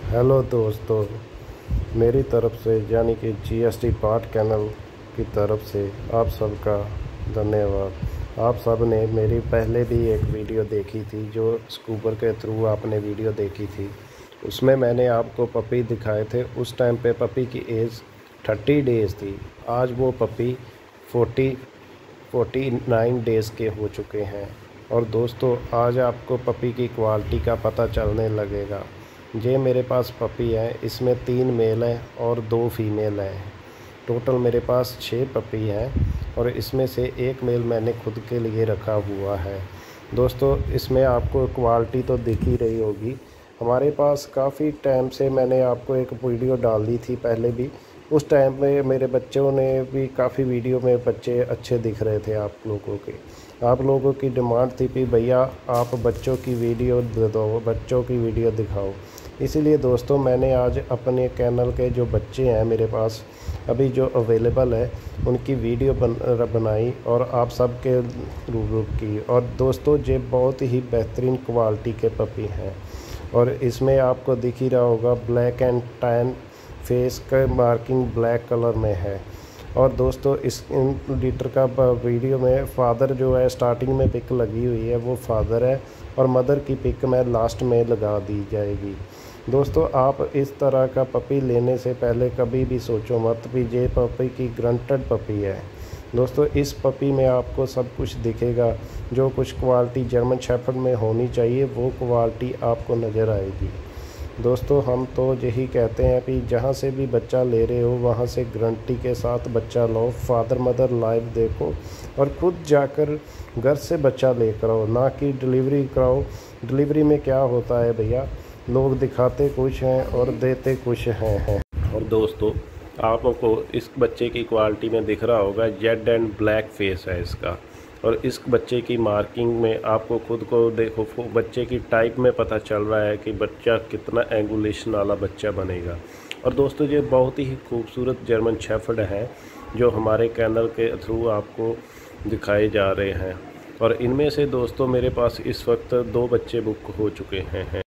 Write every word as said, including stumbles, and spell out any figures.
Hello दोस्तों, मेरी तरफ से यानी कि जीएसटी पार्ट कैनल की तरफ से आप सबका धन्यवाद। आप सब ने मेरी पहले भी एक वीडियो देखी थी, जो स्कूबर के थ्रू आपने वीडियो देखी थी। उसमें मैंने आपको पपी दिखाए थे। उस टाइम पे पपी की एज थर्टी डेज़ थी। आज वो puppy forty forty nine days के हो चुके हैं। और दोस्तों, आज आपको पपी की क्वालिटी का पता चलने लगेगा। ये मेरे पास पपी है, इसमें तीन मेल हैं और दो फीमेल हैं। टोटल मेरे पास छः पपी हैं और इसमें से एक मेल मैंने खुद के लिए रखा हुआ है। दोस्तों, इसमें आपको क्वालिटी तो दिख ही रही होगी। हमारे पास काफ़ी टाइम से मैंने आपको एक वीडियो डाल दी थी पहले भी। उस टाइम में मेरे बच्चों ने भी काफ़ी वीडियो में बच्चे अच्छे दिख रहे थे। आप लोगों के आप लोगों की डिमांड थी कि भैया आप बच्चों की वीडियो दे दो, बच्चों की वीडियो दिखाओ। इसीलिए दोस्तों, मैंने आज अपने चैनल के जो बच्चे हैं मेरे पास अभी जो अवेलेबल है उनकी वीडियो बन बनाई और आप सबके रूबरू की। और दोस्तों, ये बहुत ही बेहतरीन क्वालिटी के पपी हैं और इसमें आपको दिख ही रहा होगा ब्लैक एंड टैन फेस का मार्किंग ब्लैक कलर में है। और दोस्तों, इस इन लीटर का वीडियो में फादर जो है स्टार्टिंग में पिक लगी हुई है, वो फादर है और मदर की पिक में लास्ट में लगा दी जाएगी। दोस्तों, आप इस तरह का पपी लेने से पहले कभी भी सोचो मत भी ये पपी की ग्रंटेड पपी है। दोस्तों, इस पपी में आपको सब कुछ दिखेगा। जो कुछ क्वालिटी जर्मन शेफर्ड में होनी चाहिए वो क्वालिटी आपको नज़र आएगी। दोस्तों, हम तो यही कहते हैं कि जहाँ से भी बच्चा ले रहे हो वहाँ से गारंटी के साथ बच्चा लो। फादर मदर लाइव देखो और खुद जाकर घर से बच्चा लेकर आओ, ना कि डिलीवरी कराओ। डिलीवरी में क्या होता है भैया, लोग दिखाते कुछ हैं और देते कुछ हैं हैं और दोस्तों, आपको इस बच्चे की क्वालिटी में दिख रहा होगा जेड एंड ब्लैक फेस है इसका। और इस बच्चे की मार्किंग में आपको खुद को देखो, बच्चे की टाइप में पता चल रहा है कि बच्चा कितना एंगुलेशन वाला बच्चा बनेगा। और दोस्तों, ये बहुत ही खूबसूरत जर्मन शेफर्ड है जो हमारे चैनल के थ्रू आपको दिखाए जा रहे हैं। और इनमें से दोस्तों मेरे पास इस वक्त दो बच्चे बुक हो चुके हैं।